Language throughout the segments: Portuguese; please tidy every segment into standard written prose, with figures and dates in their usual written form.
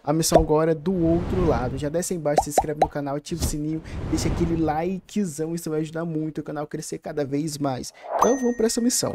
A missão agora é do outro lado. Já desce aí embaixo, se inscreve no canal, ativa o sininho, deixa aquele likezão, isso vai ajudar muito o canal a crescer cada vez mais. Então vamos para essa missão.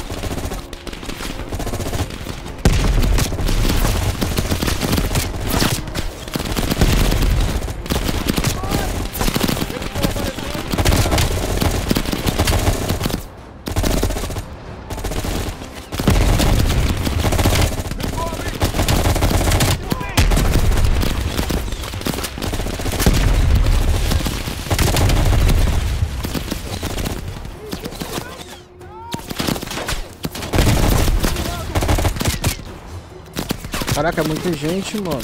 Caraca, é muita gente, mano.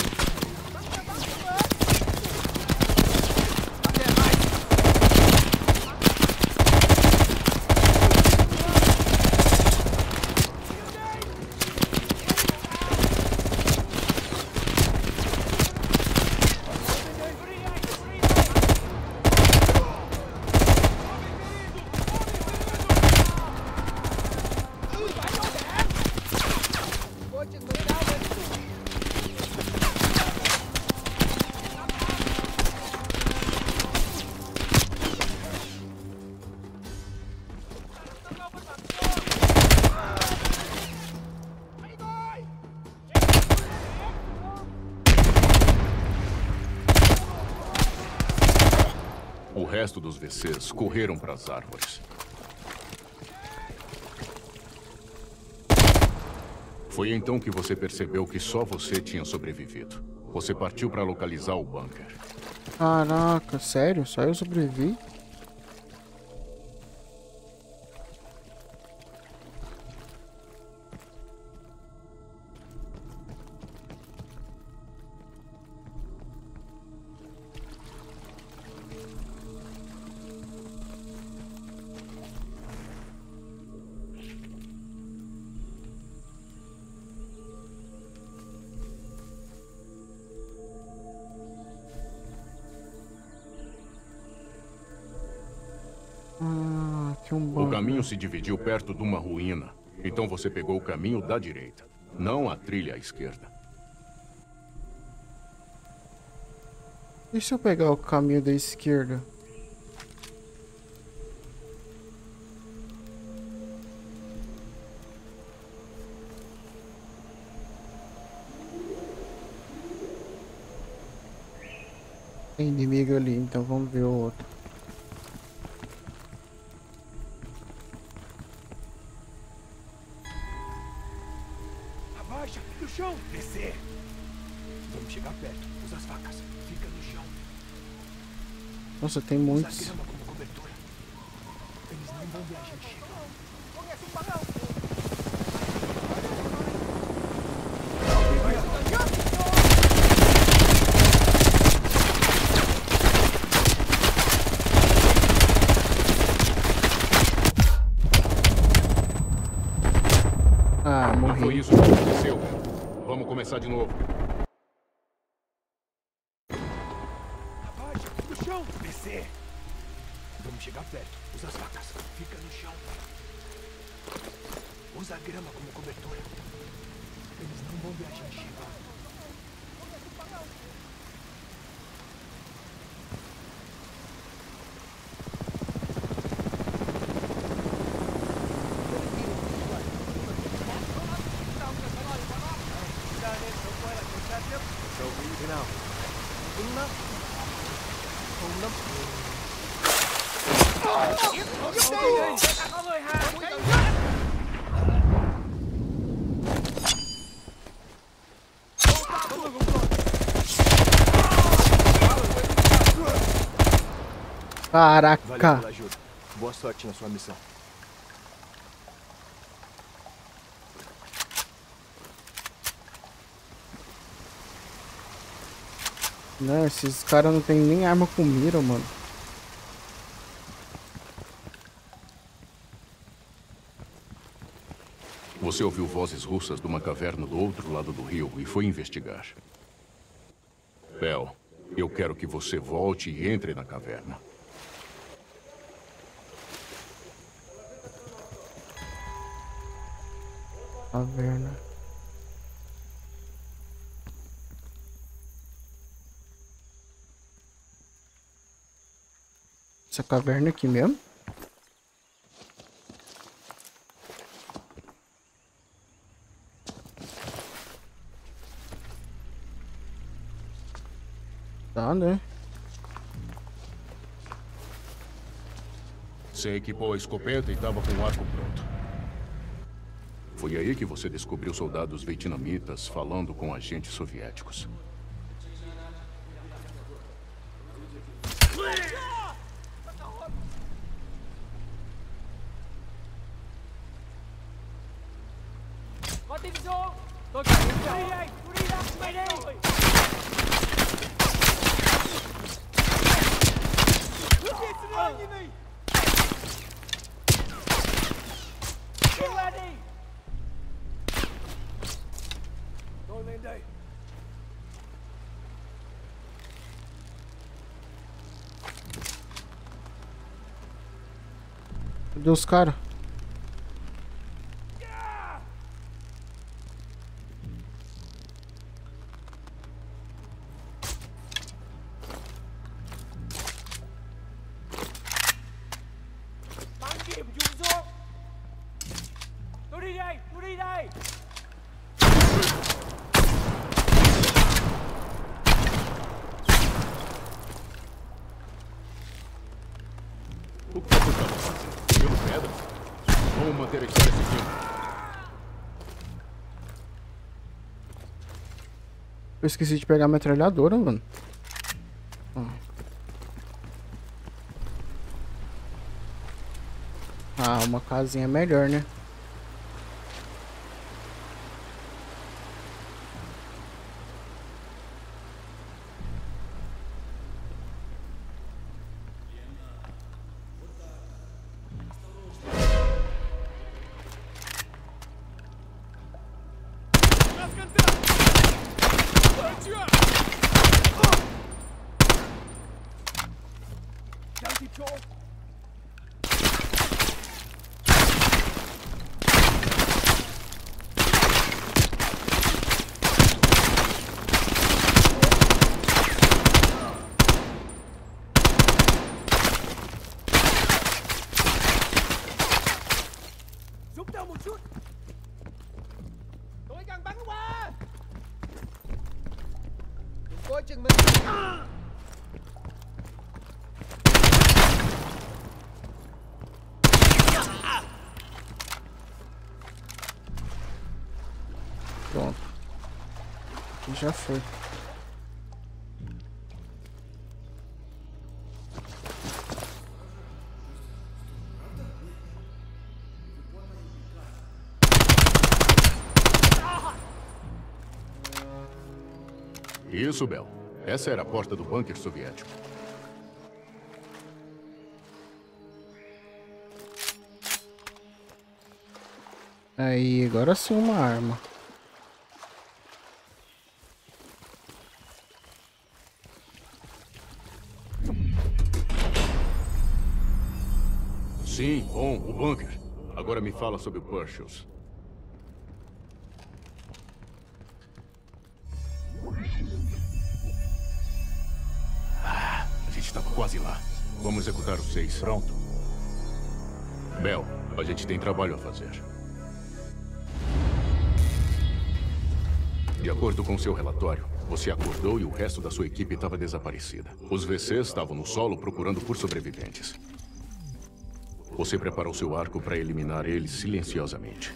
O resto dos VCs correram para as árvores. Foi então que você percebeu que só você tinha sobrevivido. Você partiu para localizar o bunker. Caraca, sério? Só eu sobrevivi? Aqui um O bunker. caminho se dividiu perto de uma ruína. Então você pegou o caminho da direita, não a trilha à esquerda. E se eu pegar o caminho da esquerda? Tem inimigo ali, então vamos ver o outro. Abaixa, no chão! Descer! Vamos chegar perto. Usa as facas. Fica no chão. Nossa, tem Usa a muitos. grama como cobertura. Eles não vão ver a gente chegando. Ah, Não foi morri. isso que aconteceu. Vamos começar de novo. Abaixa, no chão! Descer! Vamos chegar perto. Usa as facas. Fica no chão. Usa a grama como cobertura. Eles não vão ver a gente chegando. Valeu Caraca. pela ajuda. Boa sorte na sua missão. Não, esses caras não tem nem arma com mira, mano. Você ouviu vozes russas de uma caverna do outro lado do rio e foi investigar. Bel, eu quero que você volte e entre na caverna. Caverna. Essa caverna aqui mesmo? Tá, né? Você equipou a escopeta e estava com o arco pronto. Foi aí que você descobriu soldados vietnamitas falando com agentes soviéticos. Cadê os caras? O que você estava fazendo? Pegando pedras? Vamos manter a história seguindo. Eu esqueci de pegar a metralhadora, mano. Ah, uma casinha melhor, né? Pronto. Aqui já foi. Isso, Bel. Essa era a porta do bunker soviético. Aí, agora sim uma arma. Sim, bom, o bunker. Agora me fala sobre o Purchase. A gente estava quase lá. Vamos executar os 6. Pronto. Bel, a gente tem trabalho a fazer. De acordo com seu relatório, você acordou e o resto da sua equipe estava desaparecida. Os VCs estavam no solo procurando por sobreviventes. Você preparou seu arco para eliminar eles silenciosamente.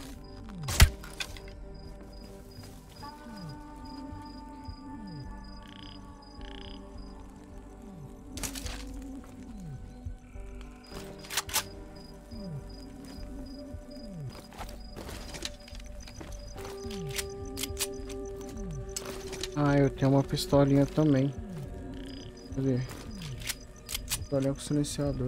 Ah, eu tenho uma pistolinha também. Cadê? Pistolinha com silenciador.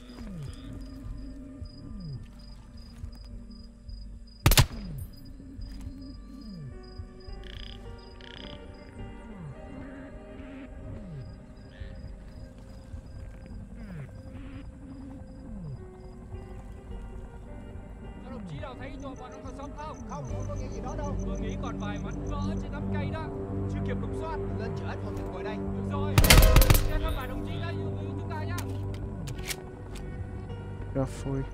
Không, không có nghe gì đó đâu. Tôi nghĩ còn vài mảnh vỡ trên đám cây đó. Chưa kịp lục soát, lên chở anh Hồng ngồi đây. Được rồi, cho thăm vài đồng chí đã yêu quý chúng ta nhá. Já foi.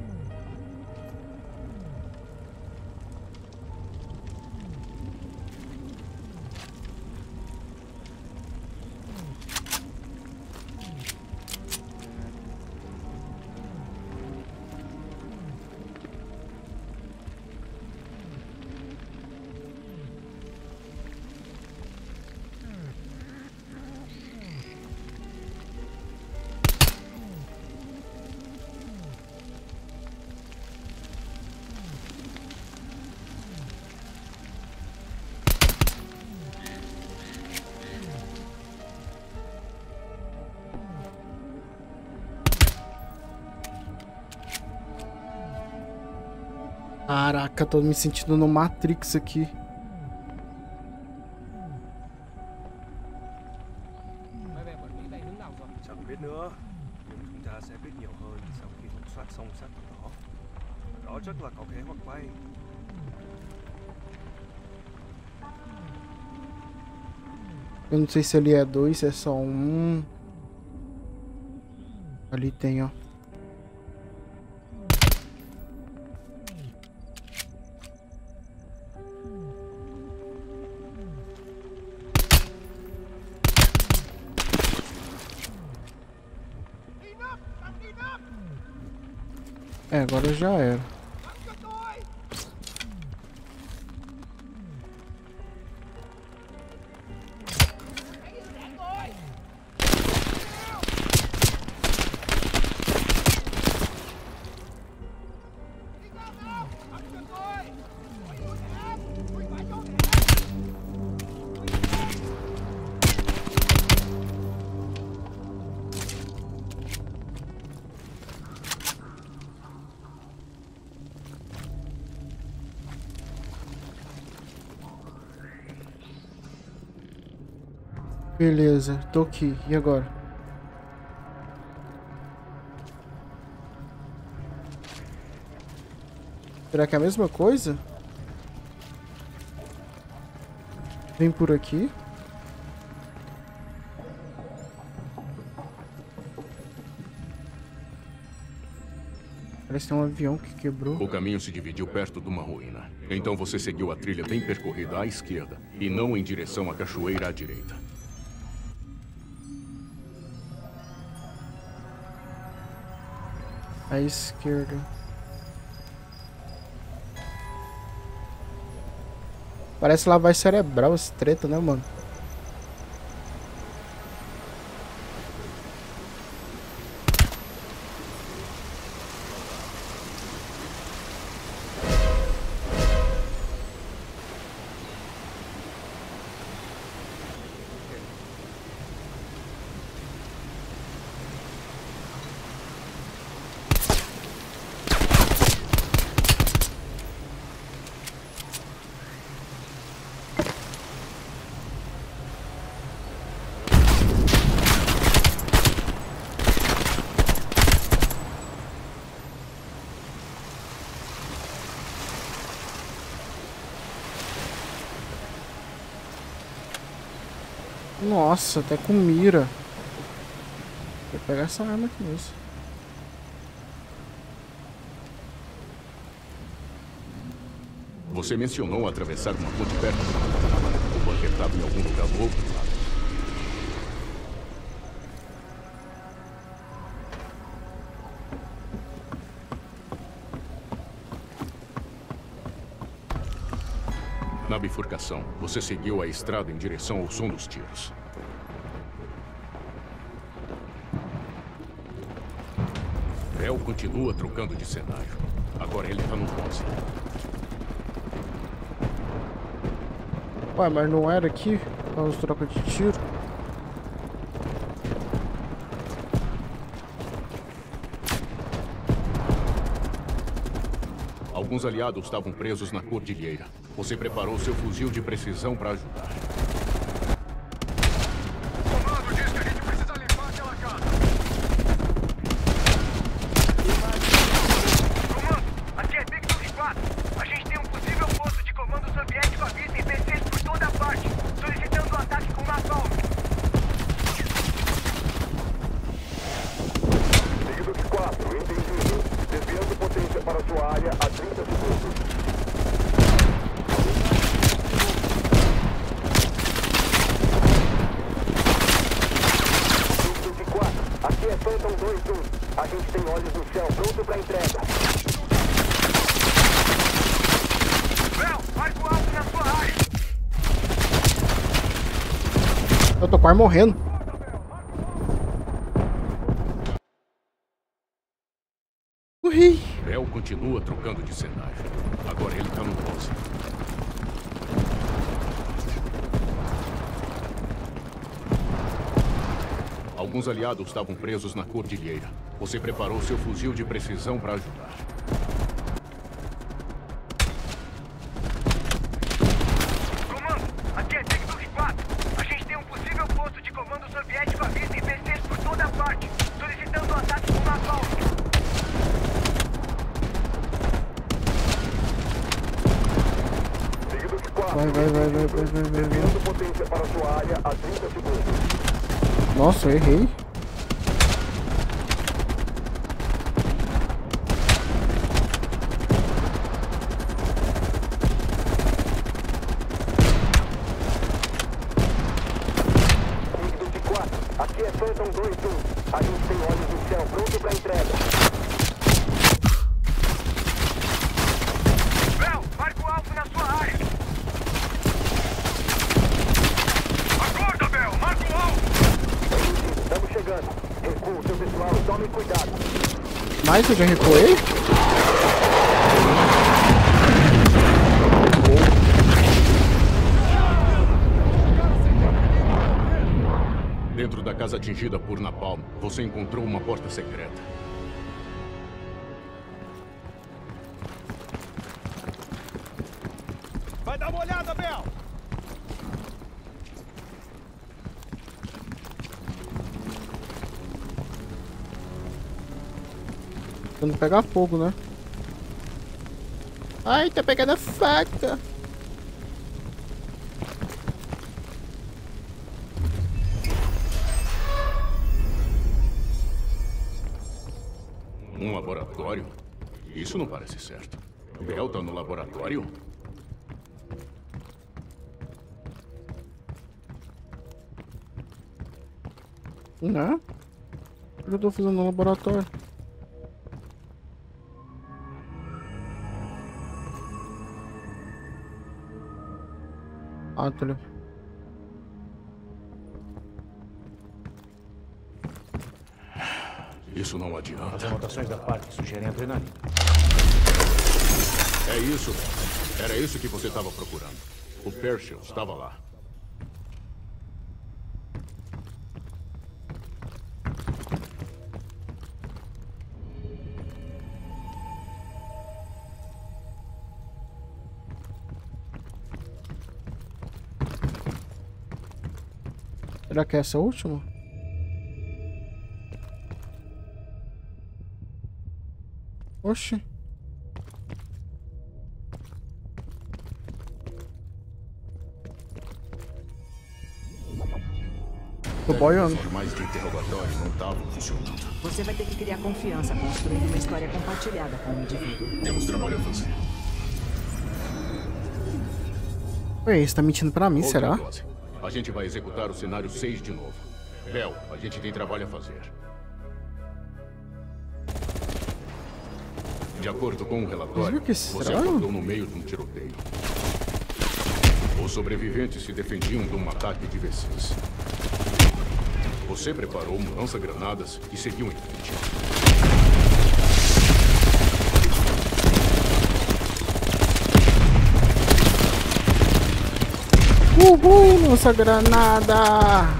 Caraca, tô me sentindo no Matrix aqui. Máy bay quản lý bay hướng nào rồi? Chẳng biết nữa, nhưng chúng ta sẽ biết nhiều hơn sau khi lục soát xong xác của nó. Đó chắc là có kế hoạch bay. Eu não sei se ali é 2, se é só 1. Ali tem, ó. É, agora já era. Beleza, tô aqui. E agora? Será que é a mesma coisa? Vem por aqui. Parece que tem um avião que quebrou. O caminho se dividiu perto de uma ruína. Então você seguiu a trilha bem percorrida à esquerda e não em direção à cachoeira à direita. À esquerda. Parece lavagem cerebral esse treta, né, mano? Nossa, até com mira. Vou pegar essa arma aqui mesmo. Você mencionou atravessar uma ponte perto. O bunker estava em algum lugar do outro lado. Na bifurcação, você seguiu a estrada em direção ao som dos tiros. Bell continua trocando de cenário. Agora ele tá no 11. Ué, mas não era aqui? Vamos trocar de tiro. Alguns aliados estavam presos na cordilheira. Você preparou seu fuzil de precisão para ajudar. O comando diz que a gente precisa limpar aquela casa. Comando, aqui é Victor 4. A gente tem um possível posto de comando soviético à vista em PCs por toda parte, solicitando um ataque com napalm. Victor 4, entendido. Phantom 2-1. A gente tem olhos no céu, pronto pra entrega. Bel, marco alto na sua área. Eu tô quase morrendo. Morri. Bel continua trocando de cenário. Agora ele tá no 12. Alguns aliados estavam presos na cordilheira. Você preparou seu fuzil de precisão para ajudar. Comando, aqui é Big Duke 4. A gente tem um possível posto de comando soviético à vista em PCs por toda parte, solicitando um ataque com napalm. Big Duke 4. Vai. Enviando potência para sua área a 30 segundos. Nossa, eu errei. Big Duke 4, aqui é Phantom 2-1. A gente tem olhos no céu, pronto pra entrega. Bel, marco alto na sua área. Acorda, Bel, marco alto. Estamos chegando. Recuo, seu pessoal, tome cuidado. Mas eu já recuei? Dentro da casa atingida por napalm, você encontrou uma porta secreta. Vai dar uma olhada, Bel! Tentando pegar fogo, né? Ai, tá pegando a faca. Um laboratório? Isso não parece certo. Bel tá no laboratório? Né? O que eu tô fazendo no laboratório? Ah, tá ali. Isso não adianta. As anotações da parte sugerem adrenalina. É isso. Era isso que você estava procurando. O Pershel estava lá. Será que é essa a última? Oxi. Tô boiando. Os formais de interrogatório não estavam funcionando. Você vai ter que criar confiança construindo uma história compartilhada com o indivíduo. Temos trabalho a fazer. Ué, você tá mentindo pra mim, Outra será? dose. A gente vai executar o cenário 6 de novo. Bel, a gente tem trabalho a fazer. De acordo com o relatório, Mas que você estranho. acordou no meio de um tiroteio. Os sobreviventes se defendiam de um ataque de VCs. Você preparou um lança-granadas e seguiu em frente. Uhul, nossa granada!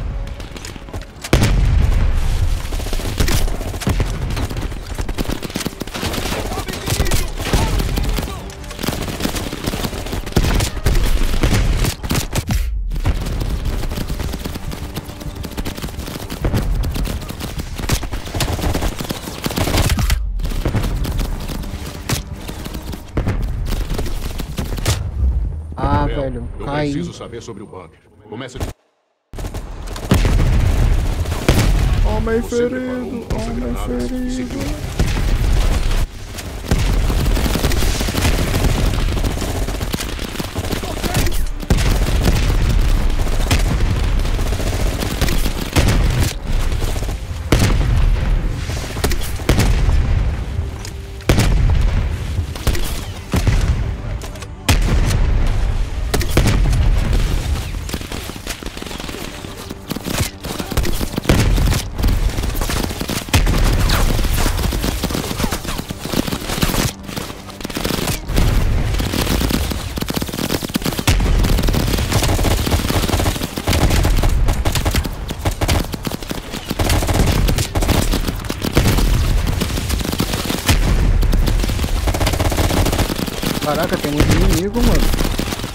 Ah, Bel, velho, eu cai. preciso saber sobre o bunker. Começa de... Homem Você preparou ferido, um homem lança-granadas e ferido. seguiu em frente. Caraca, tem muito inimigo, mano.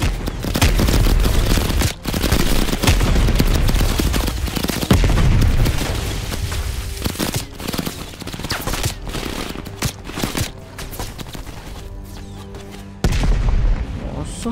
Nossa.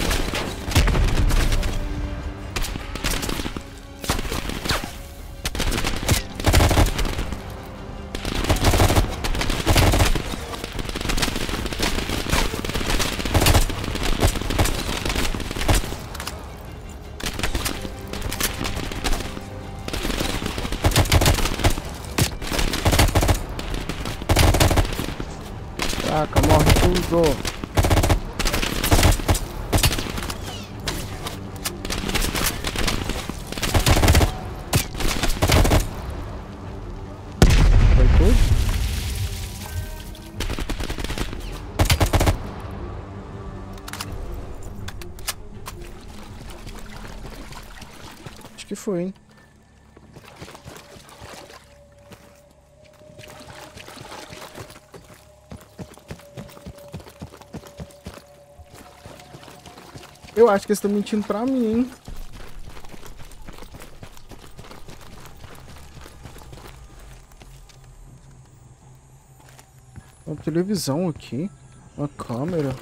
Caraca, morre tudo. Foi tudo? Acho que foi, hein? Eu acho que eles estão mentindo pra mim, hein? Uma televisão aqui. Uma câmera.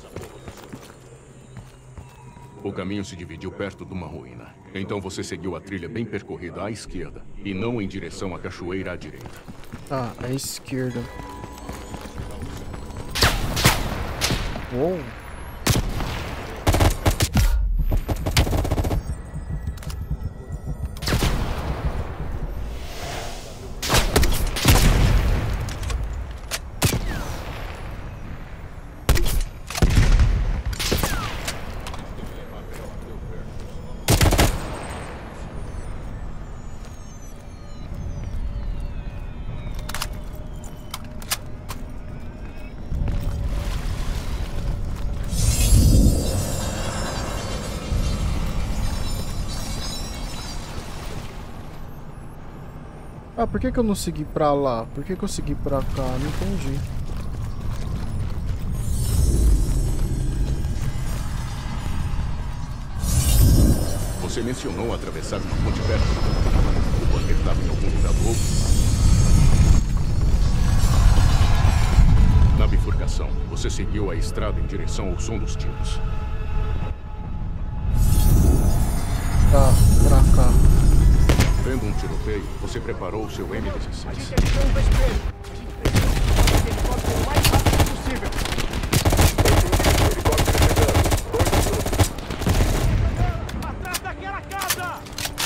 O caminho se dividiu perto de uma ruína. Então você seguiu a trilha bem percorrida à esquerda e não em direção à cachoeira à direita. Tá, à esquerda. Uou. Ah, por que que eu não segui pra lá? Por que que eu segui pra cá? Não entendi. Você mencionou atravessar uma ponte perto. O bunker estava em algum lugar do outro. Na bifurcação, você seguiu a estrada em direção ao som dos tiros. Tá, pra cá. Vendo um tiroteio, você preparou o seu M16. A gente avisou um espelho. A gente precisa fazer o helicóptero o mais rápido possível. Atrás daquela casa!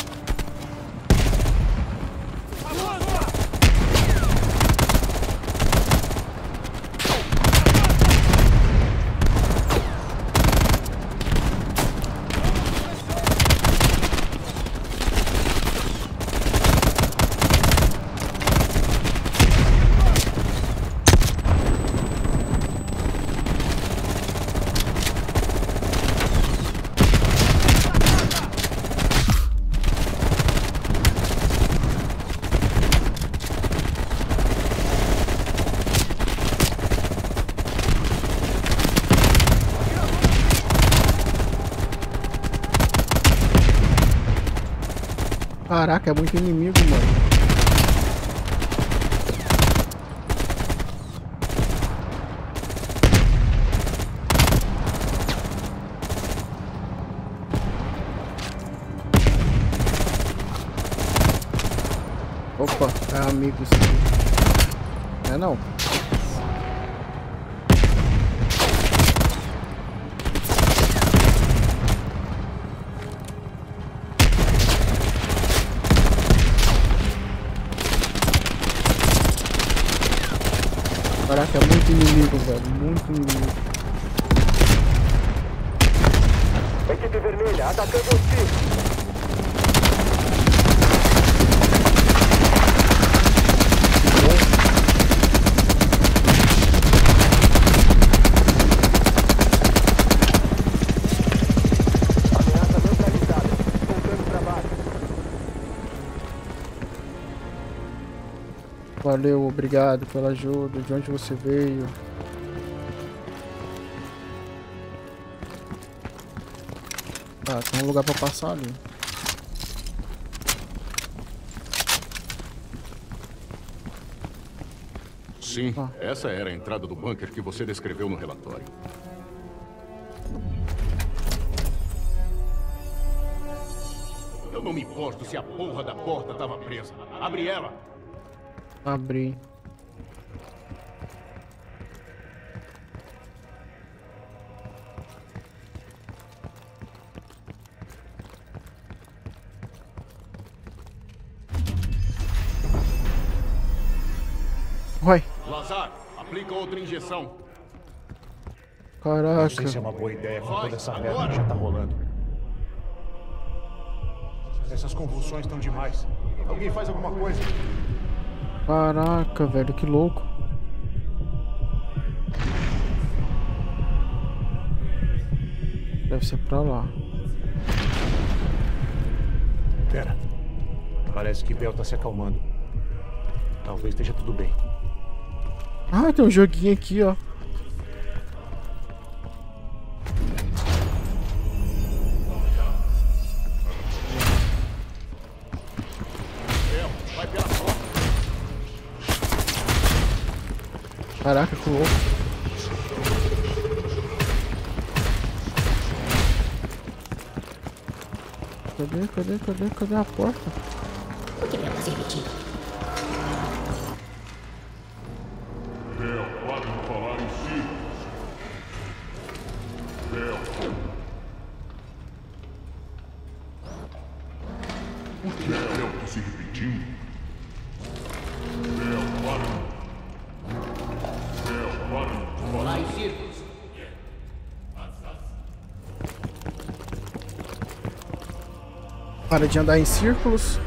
Caraca, é muito inimigo, mano. Opa, é amigo isso aqui. É não. Caraca, é muito inimigo, velho. Muito inimigo. Equipe vermelha, atacando os tiros. Ameaça neutralizada. Voltando para baixo. Valeu, obrigado pela ajuda. De onde você veio? Tá, tem um lugar pra passar ali. Sim, essa era a entrada do bunker que você descreveu no relatório. Eu não me importo se a porra da porta tava presa. Abre ela! Abri. Uai, Lazar, aplica outra injeção. Não sei se caraca. é uma boa ideia com Vai, toda essa merda agora! que já tá rolando. Essas convulsões estão demais. Alguém faz alguma coisa. Caraca, velho, que louco. Deve ser pra lá. Pera. Parece que Bel tá se acalmando. Talvez esteja tudo bem. Ah, tem um joguinho aqui, ó. Bel, vai pela porta. Caraca, que louco. Cadê a porta? O que vemos repetido? Bel, pare de falar em si. Bel. O que é Bel tá se repetindo? Bel, para. Bel, para de falar em círculos. Para de andar em círculos.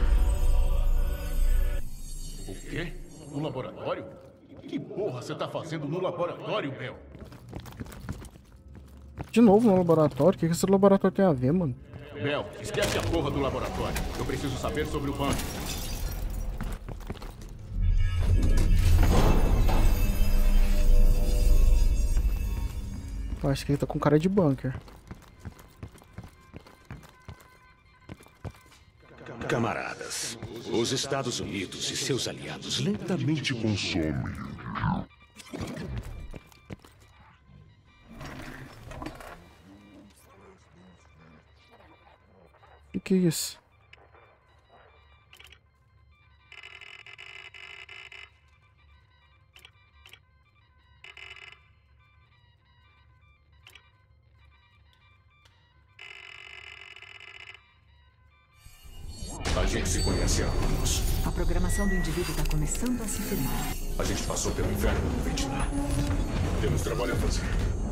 O quê? No laboratório? Que porra você tá fazendo no laboratório, Bel? De novo no laboratório? O que esse laboratório tem a ver, mano? Bel, esquece a porra do laboratório. Eu preciso saber sobre o bunker. Eu acho que ele tá com cara de bunker. Camaradas, os Estados Unidos e seus aliados lentamente consomem. O que é isso? A gente se conhece há anos. A programação do indivíduo está começando a se firmar. A gente passou pelo inferno no Vietnã. Temos trabalho a fazer.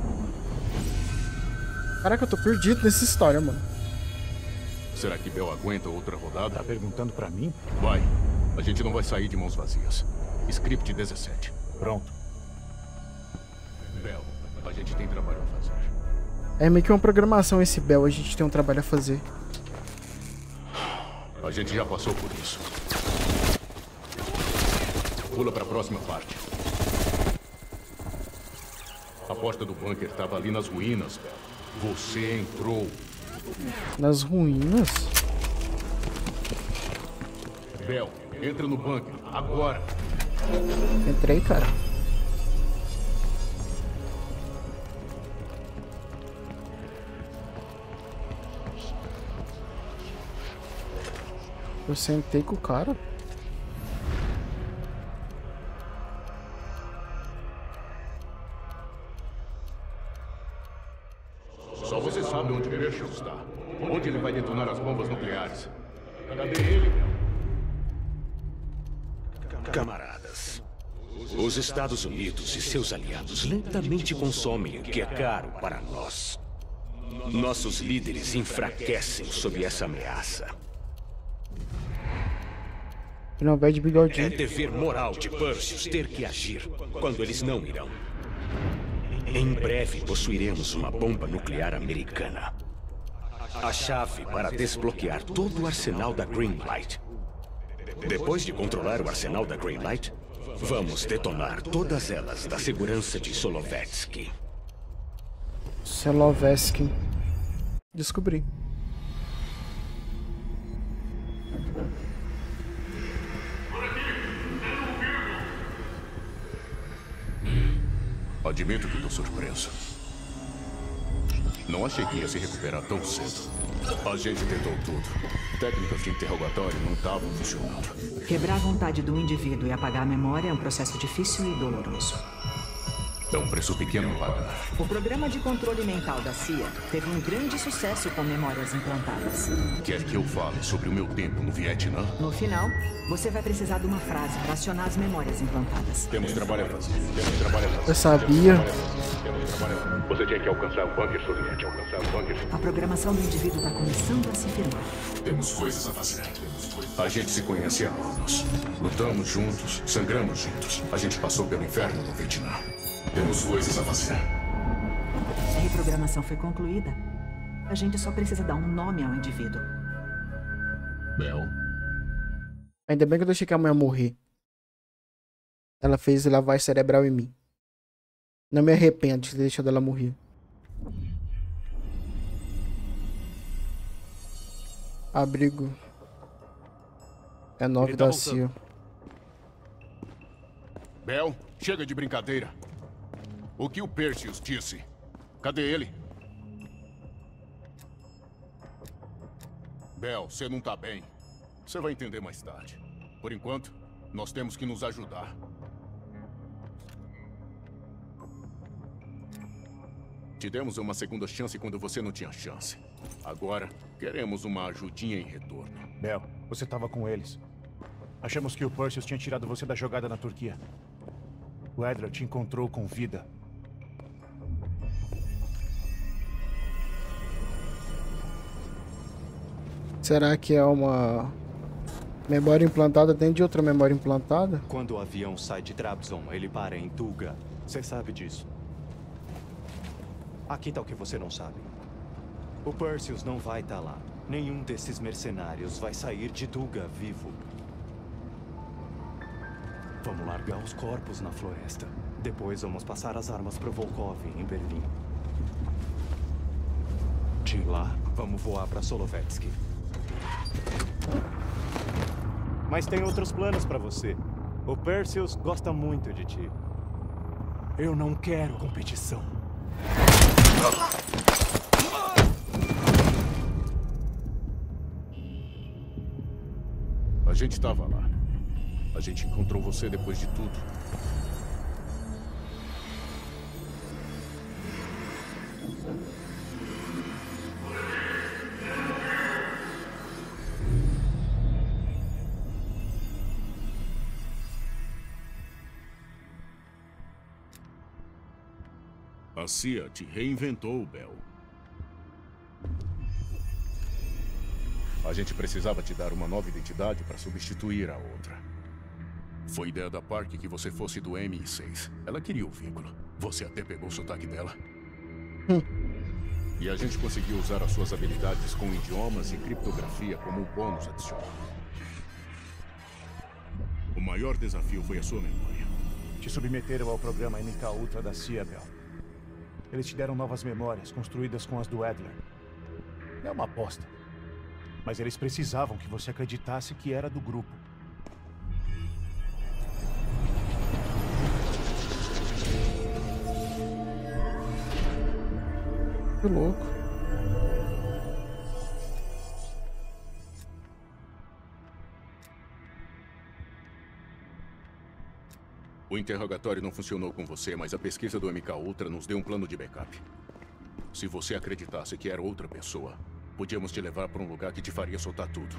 Caraca, eu tô perdido nessa história, mano. Será que Bel aguenta outra rodada? Tá perguntando pra mim? Vai. A gente não vai sair de mãos vazias. Script 17. Pronto. Bel, a gente tem trabalho a fazer. É meio que uma programação esse Bel, a gente tem um trabalho a fazer. A gente já passou por isso. Pula pra próxima parte. A porta do bunker estava ali nas ruínas, Bel. Você entrou. Nas ruínas? Bel, entra no bunker, agora. Entrei, cara. Eu sentei com o cara. Só você sabe onde Herschel está. Onde ele vai detonar as bombas nucleares. Cadê ele, Bel? Camaradas, os Estados Unidos e seus aliados lentamente consomem o que é caro para nós. Nossos líderes enfraquecem sob essa ameaça. Não vai de É bigodinho. dever moral de Perseus ter que agir quando eles não irão. Em breve possuiremos uma bomba nuclear americana. A chave para desbloquear todo o arsenal da Greenlight. Depois de controlar o arsenal da Greenlight, vamos detonar todas elas da segurança de Solovetsky. Solovetsky. Descobri. Admito que tô surpreso. Não achei que ia se recuperar tão cedo. A gente tentou tudo. Técnicas de interrogatório não estavam funcionando. Quebrar a vontade do indivíduo e apagar a memória é um processo difícil e doloroso. É um preço pequeno a pagar. O programa de controle mental da CIA teve um grande sucesso com memórias implantadas. Quer que eu fale sobre o meu tempo no Vietnã? No final, você vai precisar de uma frase para acionar as memórias implantadas. Temos trabalho a fazer. Temos trabalho a fazer. Eu sabia. Temos trabalho a fazer. Você tinha que alcançar o bunker soviético. A programação do indivíduo está começando a se firmar. Temos coisas a fazer. A gente se conhece há anos. Lutamos juntos, sangramos juntos. A gente passou pelo inferno no Vietnã. Temos coisas a fazer. A reprogramação foi concluída. A gente só precisa dar um nome ao indivíduo. Bel, Ainda bem que eu deixei que a mulher morrer. Ela fez lavagem cerebral em mim. Não me arrependo de ter deixado ela morrer. Abrigo. É 9 da CIA. Bel, chega de brincadeira. O que o Perseus disse? Cadê ele? Bel, você não tá bem. Você vai entender mais tarde. Por enquanto, nós temos que nos ajudar. Te demos uma segunda chance quando você não tinha chance. Agora, queremos uma ajudinha em retorno. Bel, você estava com eles. Achamos que o Perseus tinha tirado você da jogada na Turquia. O Adler te encontrou com vida. Será que é uma memória implantada dentro de outra memória implantada? Quando o avião sai de Trabzon, ele para em Tuga. Você sabe disso. Aqui tá o que você não sabe. O Perseus não vai estar lá. Nenhum desses mercenários vai sair de Tuga vivo. Vamos largar os corpos na floresta. Depois vamos passar as armas pro Volkov, em Berlim. De lá, vamos voar pra Solovetsky. Mas tem outros planos pra você. O Perseus gosta muito de ti. Eu não quero competição. A gente estava lá. A gente encontrou você depois de tudo. A CIA te reinventou, Bel. A gente precisava te dar uma nova identidade para substituir a outra. Foi ideia da Park que você fosse do MI6. Ela queria o vínculo. Você até pegou o sotaque dela. E a gente conseguiu usar as suas habilidades com idiomas e criptografia como um bônus adicional. O maior desafio foi a sua memória. Te submeteram ao programa MK Ultra da CIA, Bel. Eles te deram novas memórias, construídas com as do Adler. É uma aposta. Mas eles precisavam que você acreditasse que era do grupo. Que louco. O interrogatório não funcionou com você, mas a pesquisa do MK Ultra nos deu um plano de backup. Se você acreditasse que era outra pessoa, podíamos te levar para um lugar que te faria soltar tudo.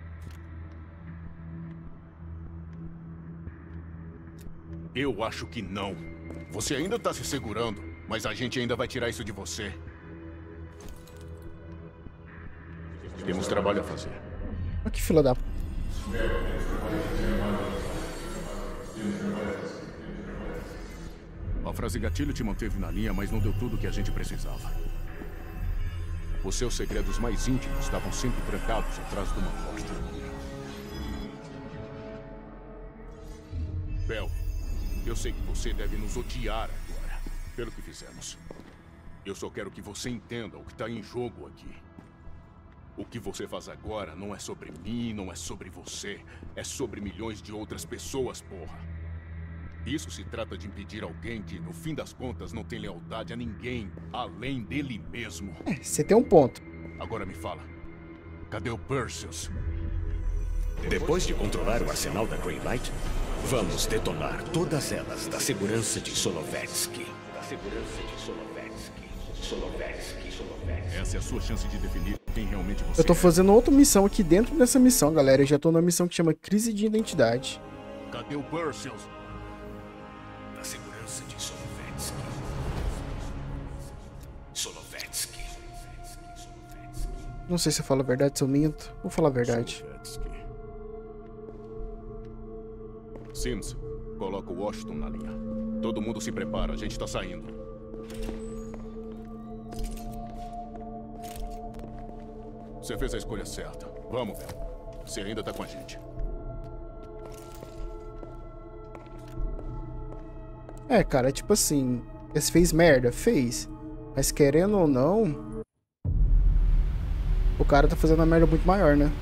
Eu acho que não. Você ainda está se segurando, mas a gente ainda vai tirar isso de você. Temos trabalho a fazer. Olha que fila da... A frase gatilho te manteve na linha, mas não deu tudo o que a gente precisava. Os seus segredos mais íntimos estavam sempre trancados atrás de uma porta. Bel, eu sei que você deve nos odiar agora, pelo que fizemos. Eu só quero que você entenda o que está em jogo aqui. O que você faz agora não é sobre mim, não é sobre você. É sobre milhões de outras pessoas, porra. Isso se trata de impedir alguém que, no fim das contas, não tem lealdade a ninguém, além dele mesmo. Você tem um ponto. Agora me fala, cadê o Perseus? Depois de controlar o arsenal da Greylight, vamos detonar todas elas da segurança de Solovetsky. Essa é a sua chance de definir quem realmente você Eu tô fazendo outra missão aqui dentro dessa missão, galera. Eu já tô numa missão que chama Crise de Identidade. Cadê o Perseus? Da segurança de Solovetsky. Não sei se eu falo a verdade, se eu minto. Vou falar a verdade. Sims, coloca o Washington na linha. Todo mundo se prepara, a gente tá saindo. Você fez a escolha certa. Vamos, Ben. Você ainda tá com a gente. É, cara, tipo assim, você fez merda? Fez. Mas querendo ou não, o cara tá fazendo uma merda muito maior, né?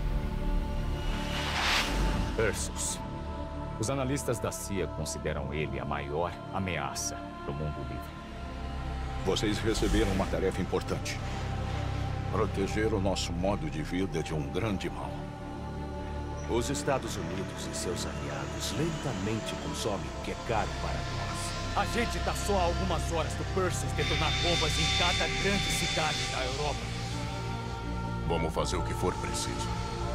Perseus. Os analistas da CIA consideram ele a maior ameaça do mundo livre. Vocês receberam uma tarefa importante. Proteger o nosso modo de vida de um grande mal. Os Estados Unidos e seus aliados lentamente consomem o que é caro para nós. A gente tá só a algumas horas do Perseus detonar bombas em cada grande cidade da Europa. Vamos fazer o que for preciso.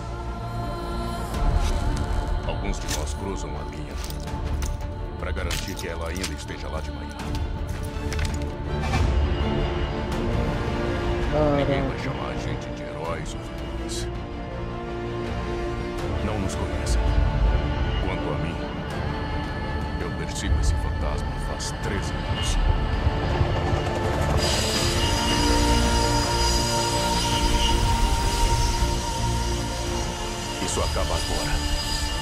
Alguns de nós cruzam a linha para garantir que ela ainda esteja lá de manhã. Ninguém vai chamar a gente de heróis ou vilões. Não nos conhecem. Quanto a mim, eu persigo esse fantasma faz 13 anos. Isso acaba agora.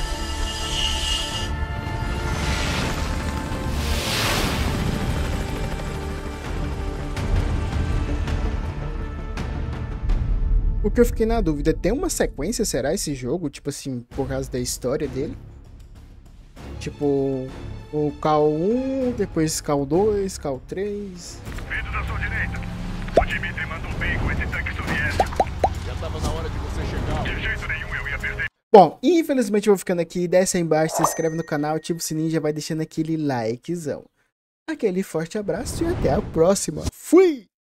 O que eu fiquei na dúvida, tem uma sequência, será, esse jogo? Tipo assim, por causa da história dele? Tipo, o K1, depois K2, K3... Vindo da sua direita. O Dmitry mandou bem com esse tanque soviético. Já tava na hora de você chegar. De jeito nenhum eu ia perder. Bom, infelizmente eu vou ficando aqui. Desce aí embaixo, se inscreve no canal, ativa o sininho e já vai deixando aquele likezão. Aquele forte abraço e até a próxima. Fui!